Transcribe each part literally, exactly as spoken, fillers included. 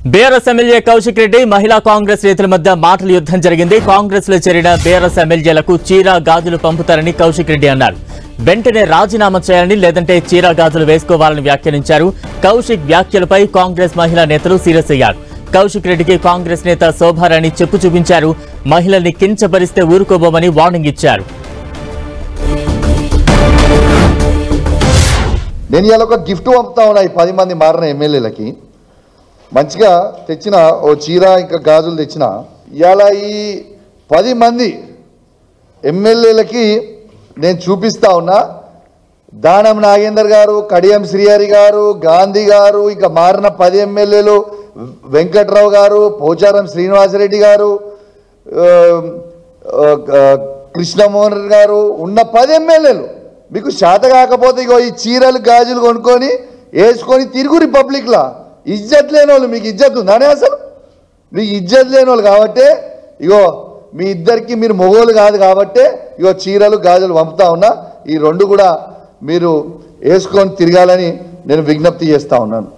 BRS MLA Kaushik Reddy మహిళా కాంగ్రెస్ నేతల మధ్య మాటల యుద్ధం జరిగింది. కాంగ్రెస్ లో చేరిన బీఆర్ఎస్ ఎమ్మెల్యేలకు చీర గాజులు పంపుతారని కౌశిక్ రెడ్డి అన్నారు. వెంటనే రాజీనామా చేయాలని లేదంటే చీర గాజులు వేసుకోవాలని వ్యాఖ్యానించారు. కౌశిక్ వ్యాఖ్యలపై కాంగ్రెస్ మహిళా నేతలు సీరియస్ అయ్యారు. కౌశిక్ రెడ్డికి కాంగ్రెస్ నేత శోభారాణి చెప్పు చూపించారు. మహిళల్ని కించపరిస్తే ఊరుకోబోమని వార్నింగ్ ఇచ్చారు. నేను ఇవాళ ఒక గిఫ్ట్ పంపుతా ఉన్నా ఈ పది మంది మారిన ఎమ్మెల్యేలకి. మంచిగా తెచ్చిన ఓ చీర ఇంకా గాజులు తెచ్చిన ఇవాళ ఈ పది మంది ఎమ్మెల్యేలకి నేను చూపిస్తా ఉన్నా. దానం నాగేందర్ గారు, కడియం శ్రీహరి గారు, గాంధీ గారు, ఇంకా మారిన పది ఎమ్మెల్యేలు వెంకట్రావు గారు, పోచారం శ్రీనివాసరెడ్డి గారు, కృష్ణమోహన్ గారు ఉన్న పది ఎమ్మెల్యేలు మీకు శాత కాకపోతే ఇగో ఈ చీరలు గాజులు కొనుక్కొని వేసుకొని తిరుగు రిపబ్లిక్లా ఇజ్జత్ లేని వాళ్ళు. మీకు ఇజ్జత్ ఉందానే అసలు? మీకు ఇజ్జత్ లేని వాళ్ళు కాబట్టే ఇగో మీ ఇద్దరికి మీరు మొగోలు కాదు కాబట్టే ఇగో చీరలు గాజులు పంపుతా ఉన్నా. ఈ రెండు కూడా మీరు వేసుకొని తిరగాలని నేను విజ్ఞప్తి చేస్తా ఉన్నాను.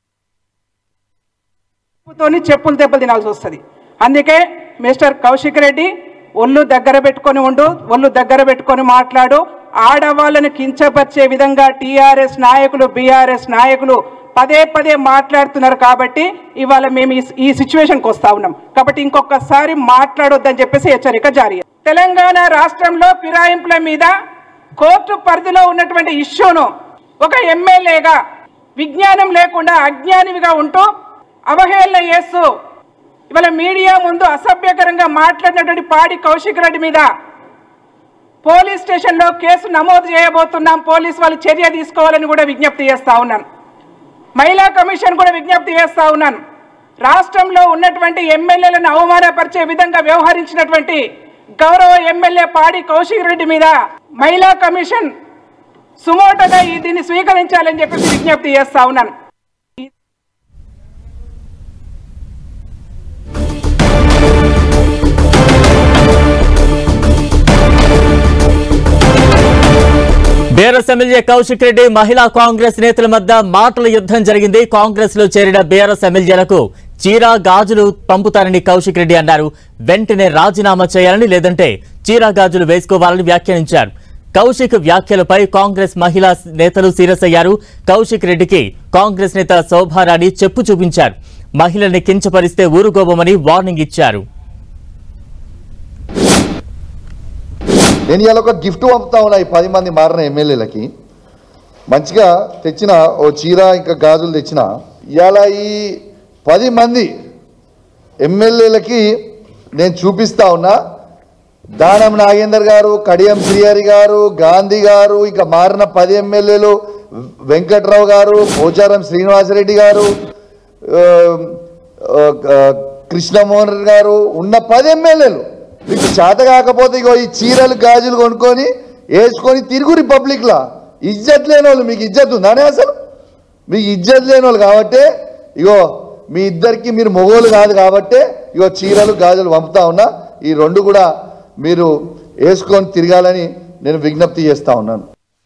చెప్పులు దెబ్బలు తినాల్సి వస్తుంది. అందుకే మిస్టర్ కౌశిక్ రెడ్డి ఒళ్ళు దగ్గర పెట్టుకొని ఉండు, ఒళ్ళు దగ్గర పెట్టుకొని మాట్లాడు. ఆడవాళ్ళను కించపరిచే విధంగా టీఆర్ఎస్ నాయకులు, బీఆర్ఎస్ నాయకులు పదే పదే మాట్లాడుతున్నారు. కాబట్టి ఇవాళ మేము ఈ సిచ్యువేషన్కి వస్తా ఉన్నాం. కాబట్టి ఇంకొకసారి మాట్లాడొద్దని చెప్పేసి హెచ్చరిక జారీ. తెలంగాణ రాష్ట్రంలో ఫిరాయింపుల మీద కోర్టు పరిధిలో ఉన్నటువంటి ఇష్యూను ఒక ఎమ్మెల్యేగా విజ్ఞానం లేకుండా అజ్ఞానివిగా ఉంటూ అవహేళన చేస్తూ ఇవాళ మీడియా ముందు అసభ్యకరంగా మాట్లాడినటువంటి పాడి కౌశిక్ రెడ్డి మీద పోలీస్ స్టేషన్లో కేసు నమోదు చేయబోతున్నాం. పోలీసు వాళ్ళు చర్య తీసుకోవాలని కూడా విజ్ఞప్తి చేస్తా ఉన్నాను. మహిళా కమిషన్ కూడా విజ్ఞప్తి చేస్తా ఉన్నాను. రాష్ట్రంలో ఉన్నటువంటి ఎమ్మెల్యేలను అవమానపరిచే విధంగా వ్యవహరించినటువంటి గౌరవ ఎమ్మెల్యే పాడి కౌశిక్ రెడ్డి మీద మహిళా కమిషన్ సుమోటోగా దీన్ని స్వీకరించాలని చెప్పేసి విజ్ఞప్తి చేస్తా ఉన్నాను. బీఆర్ఎస్ ఎమ్మెల్యే కౌశిక్ రెడ్డి మహిళా కాంగ్రెస్ నేతల మధ్య మాటల యుద్ధం జరిగింది. కాంగ్రెస్ లో చేరిన బీఆర్ఎస్ ఎమ్మెల్యేలకు చీర గాజులు పంపుతారని కౌశిక్ రెడ్డి అన్నారు. వెంటనే రాజీనామా చేయాలని లేదంటే చీర గాజులు వేసుకోవాలని వ్యాఖ్యానించారు. కౌశిక్ వ్యాఖ్యలపై కాంగ్రెస్ మహిళా నేతలు సీరియస్ అయ్యారు. కౌశిక్ రెడ్డికి కాంగ్రెస్ నేత శోభారాణి చెప్పు చూపించారు. మహిళల్ని కించపరిస్తే ఊరుకోబోమని వార్నింగ్ ఇచ్చారు. నేను ఇవాళ ఒక గిఫ్ట్ పంపుతా ఉన్నా ఈ పది మంది మారిన ఎమ్మెల్యేలకి. మంచిగా తెచ్చిన ఓ చీర ఇంకా గాజులు తెచ్చిన ఇవాళ ఈ పది మంది ఎమ్మెల్యేలకి నేను చూపిస్తా ఉన్నా. దానం నాగేందర్ గారు, కడియం శ్రీహరి గారు, గాంధీ గారు, ఇంకా మారిన పది ఎమ్మెల్యేలు వెంకట్రావు గారు, పోచారం శ్రీనివాసరెడ్డి గారు, కృష్ణమోహన్ గారు ఉన్న పది ఎమ్మెల్యేలు మీకు శాత కాకపోతే ఇగో ఈ చీరలు గాజులు కొనుక్కొని వేసుకొని తిరుగు రిపబ్లిక్లా ఇజ్జత్ లేని వాళ్ళు. మీకు ఇజ్జత్ ఉందానే అసలు? మీకు ఇజ్జత్ లేని వాళ్ళు కాబట్టే ఇగో మీ ఇద్దరికి మీరు మొగోలు కాదు కాబట్టే ఇగో చీరలు గాజులు పంపుతా ఉన్నా. ఈ రెండు కూడా మీరు వేసుకొని తిరగాలని నేను విజ్ఞప్తి చేస్తా ఉన్నాను.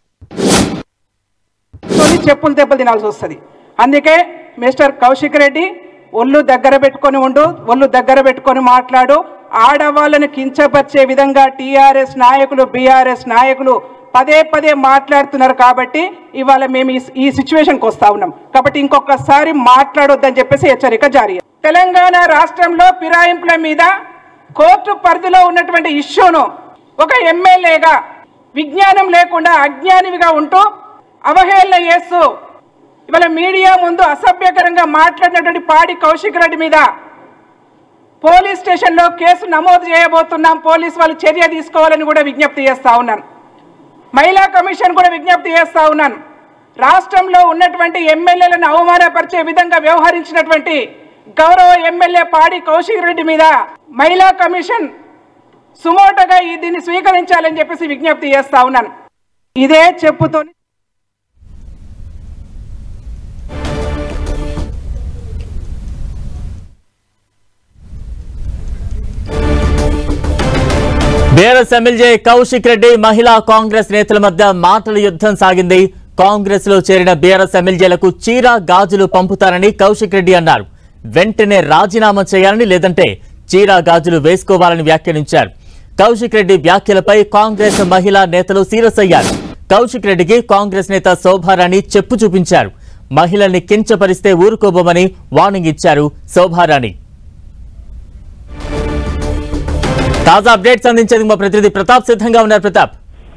చెప్పులు దెబ్బలు తినాల్సి వస్తుంది. అందుకే మిస్టర్ కౌశిక్ రెడ్డి ఒళ్ళు దగ్గర పెట్టుకొని ఉండు, ఒళ్ళు దగ్గర పెట్టుకొని మాట్లాడు. ఆడవాళ్ళను కించపరిచే విధంగా టీఆర్ఎస్ నాయకులు, బీఆర్ఎస్ నాయకులు పదే పదే మాట్లాడుతున్నారు. కాబట్టి ఇవాళ మేము ఈ సిచ్యువేషన్కి వస్తా ఉన్నాం. కాబట్టి ఇంకొకసారి మాట్లాడొద్దని చెప్పేసి హెచ్చరిక జారీ. తెలంగాణ రాష్ట్రంలో ఫిరాయింపుల మీద కోర్టు పరిధిలో ఉన్నటువంటి ఇష్యూను ఒక ఎమ్మెల్యేగా విజ్ఞానం లేకుండా అజ్ఞానివిగా ఉంటూ అవహేళన చేస్తూ ఇవాళ మీడియా ముందు అసభ్యకరంగా మాట్లాడినటువంటి పాడి కౌశిక్ రెడ్డి మీద పోలీస్ స్టేషన్లో కేసు నమోదు చేయబోతున్నాం. పోలీసు వాళ్ళు చర్య తీసుకోవాలని కూడా విజ్ఞప్తి చేస్తా ఉన్నాను. మహిళా కమిషన్ కూడా విజ్ఞప్తి చేస్తా ఉన్నాను. రాష్ట్రంలో ఉన్నటువంటి ఎమ్మెల్యేలను అవమానపరిచే విధంగా వ్యవహరించినటువంటి గౌరవ ఎమ్మెల్యే పాడి కౌశిక్ రెడ్డి మీద మహిళా కమిషన్ సుమోటోగా దీన్ని స్వీకరించాలని చెప్పేసి విజ్ఞప్తి చేస్తా ఉన్నాను. ఇదే చెప్పుతో బీఆర్ఎస్ ఎమ్మెల్యే కౌశిక్ రెడ్డి మహిళా కాంగ్రెస్ నేతల మధ్య మాటల యుద్ధం సాగింది. కాంగ్రెస్ లో చేరిన బీఆర్ఎస్ ఎమ్మెల్యేలకు చీర గాజులు పంపుతారని కౌశిక్ రెడ్డి అన్నారు. వెంటనే రాజీనామా చేయాలని లేదంటే చీరా గాజులు వేసుకోవాలని వ్యాఖ్యానించారు. కౌశిక్ రెడ్డి వ్యాఖ్యలపై కాంగ్రెస్ మహిళా నేతలు సీరియస్ అయ్యారు. కౌశిక్ రెడ్డికి కాంగ్రెస్ నేత శోభారాణి చెప్పు చూపించారు. మహిళల్ని కించపరిస్తే ఊరుకోబోమని వార్నింగ్ ఇచ్చారు శోభారాణి. తాజా అప్డేట్స్ అందించేందుకు మా ప్రతినిధి ప్రతాప్ సిద్ధంగా ఉన్నారు. ప్రతాప్,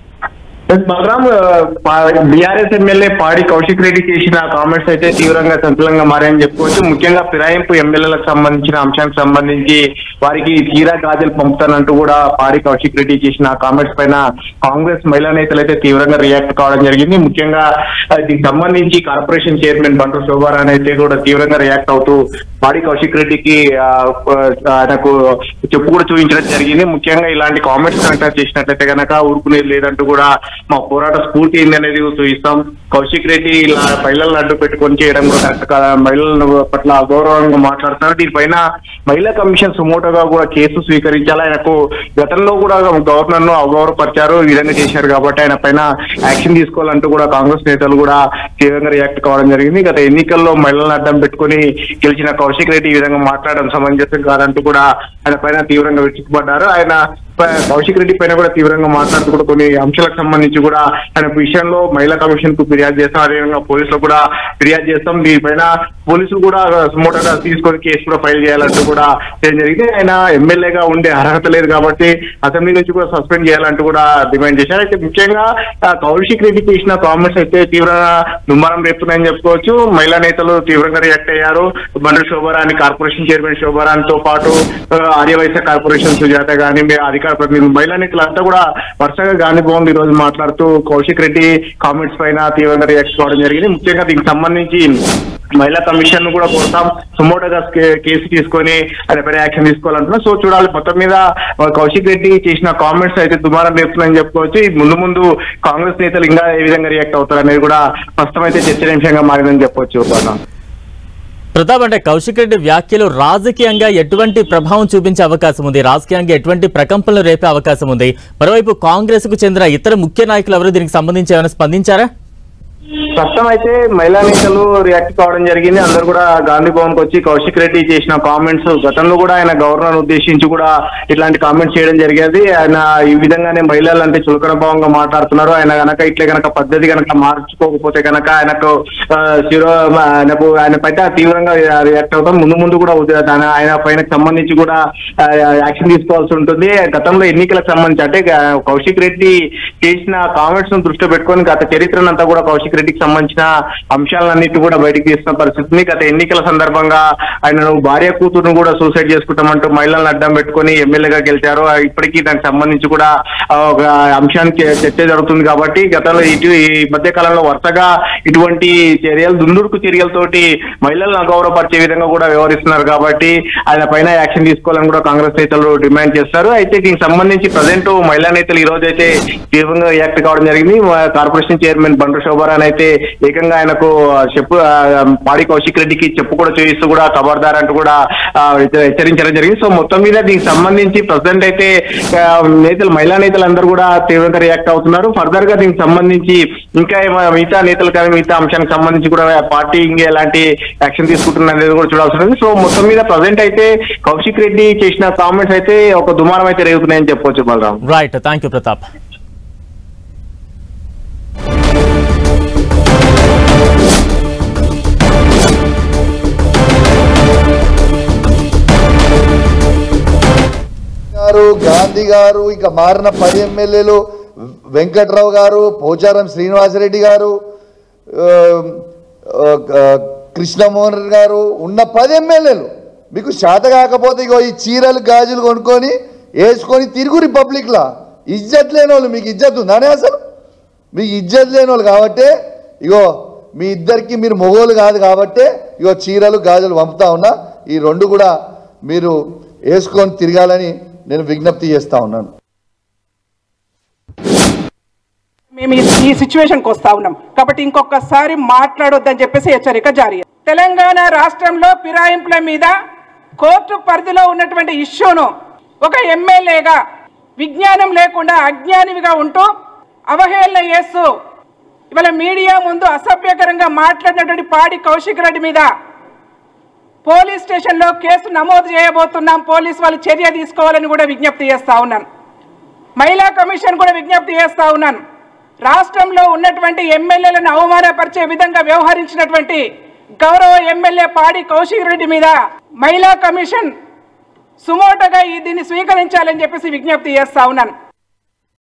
బలరాం, బీఆర్ఎస్ ఎమ్మెల్యే పాడి కౌశిక్ రెడ్డి చేసిన కామెంట్స్ అయితే తీవ్రంగా సంచలనంగా మారాయని చెప్పుకోవచ్చు. ముఖ్యంగా ఫిరాయింపు ఎమ్మెల్యేలకు సంబంధించిన అంశానికి సంబంధించి వారికి చీరా గాజులు పంపుతానంటూ కూడా పాడి కౌశిక్ రెడ్డి చేసిన కామెంట్స్ పైన కాంగ్రెస్ మహిళా నేతలు అయితే తీవ్రంగా రియాక్ట్ కావడం జరిగింది. ముఖ్యంగా దీనికి సంబంధించి కార్పొరేషన్ చైర్మన్ బండ్రు శోభారాణి అయితే కూడా తీవ్రంగా రియాక్ట్ అవుతూ పాడి కౌశిక్ రెడ్డికి ఆయనకు చెప్పు కూడా చూపించడం జరిగింది. ముఖ్యంగా ఇలాంటి కామెంట్స్ కనుక చేసినట్లయితే కనుక ఊరుకునేది లేదంటూ కూడా మా పోరాట స్ఫూర్తి ఏంది అనేది చూపిస్తాం. కౌశిక్ రెడ్డి ఇలా మహిళలను అడ్డు పెట్టుకొని చేయడం కూడా కరెక్ట్ కాదా, మహిళల పట్ల అగౌరవంగా మాట్లాడుతున్నారు. దీనిపైన మహిళా కమిషన్ సుమోటోగా కూడా కేసు స్వీకరించాలి. ఆయనకు గతంలో కూడా గవర్నర్ ను అగౌరవపరిచారు, ఈ విధంగా చేశారు కాబట్టి ఆయన పైన యాక్షన్ తీసుకోవాలంటూ కూడా కాంగ్రెస్ నేతలు కూడా తీవ్రంగా రియాక్ట్ కావడం జరిగింది. గత ఎన్నికల్లో మహిళలను అడ్డం పెట్టుకుని గెలిచిన కౌశిక్ రెడ్డి ఈ విధంగా మాట్లాడడం సమంజసం కాదంటూ కూడా ఆయన పైన తీవ్రంగా విరుచుకుపడ్డారు. ఆయన కౌశిక్ రెడ్డి పైన కూడా తీవ్రంగా మాట్లాడుతూ కూడా కొన్ని అంశాలకు సంబంధించి కూడా ఆయన విషయంలో మహిళా కమిషన్ కు ఫిర్యాదు చేస్తాం, అదేవిధంగా పోలీసులు కూడా ఫిర్యాదు చేస్తాం. దీనిపైన పోలీసులు కూడా సుమోటోగా తీసుకొని కేసు కూడా ఫైల్ చేయాలంటూ కూడా చేయడం జరిగింది. ఆయన ఎమ్మెల్యేగా ఉండే అర్హత లేదు కాబట్టి అసెంబ్లీ నుంచి కూడా సస్పెండ్ చేయాలంటూ కూడా డిమాండ్ చేశారు. అయితే ముఖ్యంగా కౌశిక్ రెడ్డి చేసిన కామెంట్స్ అయితే తీవ్రంగా దుమారం రేపుతున్నాయని చెప్పుకోవచ్చు. మహిళా నేతలు తీవ్రంగా రియాక్ట్ అయ్యారు. బండ్రు శోభారాణి, కార్పొరేషన్ చైర్మన్ శోభారాణితో పాటు ఆర్యవైశ్య కార్పొరేషన్ సుజాత కానీ అధికార ప్రతినిధులు, మహిళా నేతలంతా కూడా వరుసగా గాంధీ భవన్ ఈ రోజు మాట్లాడుతూ కౌశిక్ రెడ్డి కామెంట్స్ పైన తీవ్రంగా రియాక్ట్ కావడం జరిగింది. ముఖ్యంగా దీనికి సంబంధించి మహిళా కమిషన్ కూడా కోరుతాం, సుమోటోగా కేసు తీసుకొని ఆయన పైన యాక్షన్ తీసుకోవాలంటున్నా. సో చూడాలి, మొత్తం మీద కౌశిక్ రెడ్డి చేసిన కామెంట్స్ అయితే దుమారం రేపుతున్నాయని చెప్పుకోవచ్చు. ముందు ముందు కాంగ్రెస్ నేతలు ఇంకా ఏ విధంగా రియాక్ట్ అవుతారు అనేది కూడా స్పష్టమైతే చర్చనీయాంశంగా మారిందని చెప్పొచ్చు. ప్రతాప్, అంటే కౌశిక్ రెడ్డి వ్యాఖ్యలు రాజకీయంగా ఎటువంటి ప్రభావం చూపించే అవకాశం ఉంది, రాజకీయంగా ఎటువంటి ప్రకంపనలు రేపే అవకాశం ఉంది? మరోవైపు కాంగ్రెస్ కు చెందిన ఇతర ముఖ్య నాయకులు ఎవరు దీనికి సంబంధించి ఏమైనా స్పందించారా? ప్రస్తుతం అయితే మహిళా నేతలు రియాక్ట్ కావడం జరిగింది. అందరూ కూడా గాంధీ భవన్ కు వచ్చి కౌశిక్ రెడ్డి చేసిన కామెంట్స్, గతంలో కూడా ఆయన గవర్నర్ ఉద్దేశించి కూడా ఇట్లాంటి కామెంట్స్ చేయడం జరిగేది. ఆయన ఈ విధంగానే మహిళలు అంటే చులకన భావంగా మాట్లాడుతున్నారు. ఆయన కనుక ఇట్లే కనుక పద్ధతి కనుక మార్చుకోకపోతే కనుక ఆయనకు శిరో ఆయనకు ఆయన పైన తీవ్రంగా రియాక్ట్ అవుతాం. ముందు ముందు కూడా ఆయన పైన సంబంధించి కూడా యాక్షన్ తీసుకోవాల్సి ఉంటుంది. గతంలో ఎన్నికలకు సంబంధించి అంటే కౌశిక్ రెడ్డి చేసిన కామెంట్స్ ను దృష్టిలో పెట్టుకొని గత చరిత్రనంతా కూడా కౌశిక్ రెడ్డికి సంబంధించిన అంశాలన్నిటి కూడా బయటకు తీస్తున్న పరిస్థితిని, గత ఎన్నికల సందర్భంగా ఆయన భార్య కూతురును కూడా సూసైడ్ చేసుకుంటామంటూ మహిళలను అడ్డం పెట్టుకుని ఎమ్మెల్యేగా గెలిచారు. ఇప్పటికీ దానికి సంబంధించి కూడా ఒక అంశానికి చర్చ జరుగుతుంది. కాబట్టి గతంలో ఇటు ఈ మధ్య కాలంలో వరుసగా ఇటువంటి చర్యలు, దుందుడుకు చర్యలతోటి మహిళలను అగౌరవపరిచే విధంగా కూడా వ్యవహరిస్తున్నారు. కాబట్టి ఆయన పైన యాక్షన్ తీసుకోవాలని కూడా కాంగ్రెస్ నేతలు డిమాండ్ చేస్తారు. అయితే దీనికి సంబంధించి ప్రజెంట్ మహిళా నేతలు ఈ రోజు అయితే తీవ్రంగా రియాక్ట్ కావడం జరిగింది. కార్పొరేషన్ చైర్మన్ బండ్రు శోభారాణి అయితే ఏకంగా ఆయనకు చెప్పు పాడి కౌశిక్ రెడ్డికి చెప్పు కూడా చూపిస్తూ కూడా ఖబర్దార్ అంటూ కూడా హెచ్చరించడం జరిగింది. సో మొత్తం మీద దీనికి సంబంధించి ప్రజెంట్ అయితే నేతలు మహిళా నేతలు అందరూ కూడా తీవ్రంగా రియాక్ట్ అవుతున్నారు. ఫర్దర్ గా దీనికి సంబంధించి ఇంకా మిగతా నేతలు కానీ మిగతా అంశానికి సంబంధించి కూడా పార్టీ ఇంకా ఎలాంటి యాక్షన్ తీసుకుంటున్నారు అనేది కూడా చూడాల్సి ఉంటుంది. సో మొత్తం మీద ప్రజెంట్ అయితే కౌశిక్ రెడ్డి చేసిన కామెంట్స్ అయితే ఒక దుమారం అయితే రేగుతున్నాయని చెప్పొచ్చు. Balaram, right, thank you Pratap. Gandhi గారు, ఇక మారిన పది ఎమ్మెల్యేలు, వెంకట్రావు గారు, పోచారం శ్రీనివాసరెడ్డి గారు, కృష్ణమోహన్ రెడ్డి గారు ఉన్న పది ఎమ్మెల్యేలు మీకు శాత కాకపోతే ఇగో ఈ చీరలు గాజులు కొనుక్కొని వేసుకొని తిరుగు రిపబ్లిక్లా ఇజ్జత్ లేని వాళ్ళు, మీకు ఇజ్జత్ ఉందానే అసలు? మీకు ఇజ్జత్ లేని వాళ్ళు కాబట్టే ఇగో మీ ఇద్దరికి మీరు మొగోలు కాదు కాబట్టే ఇగో చీరలు గాజులు పంపుతా ఉన్నా. ఈ రెండు కూడా మీరు వేసుకొని తిరగాలని నేను విజ్ఞప్తి చేస్తా ఉన్నాను. మేము ఈ సిచ్యువేషన్కి వస్తా ఉన్నాం కాబట్టి ఇంకొకసారి మాట్లాడొద్దని చెప్పేసి హెచ్చరిక జారీ. తెలంగాణ రాష్ట్రంలో ఫిరాయింపుల మీద కోర్టు పరిధిలో ఉన్నటువంటి ఇష్యూను ఒక ఎమ్మెల్యేగా విజ్ఞానం లేకుండా అజ్ఞానివిగా ఉంటూ అవహేళన చేస్తూ ఇవాళ మీడియా ముందు అసభ్యకరంగా మాట్లాడినటువంటి పాడి కౌశిక్ రెడ్డి మీద పోలీస్ స్టేషన్లో కేసు నమోదు చేయబోతున్నాం, పోలీస్ వాళ్ళు చర్య తీసుకోవాలని కూడా విజ్ఞప్తి చేస్తా ఉన్నాను. మహిళా కమిషన్ కూడా విజ్ఞప్తి చేస్తా ఉన్నాను. రాష్ట్రంలో ఉన్నటువంటి ఎమ్మెల్యేలను అవమానపరిచే విధంగా వ్యవహరించినటువంటి గౌరవ ఎమ్మెల్యే పాడి కౌశిక్ రెడ్డి మీద మహిళా కమిషన్ సుమోటగా ఈ దీన్ని స్వీకరించాలని చెప్పేసి విజ్ఞప్తి చేస్తా ఉన్నాను.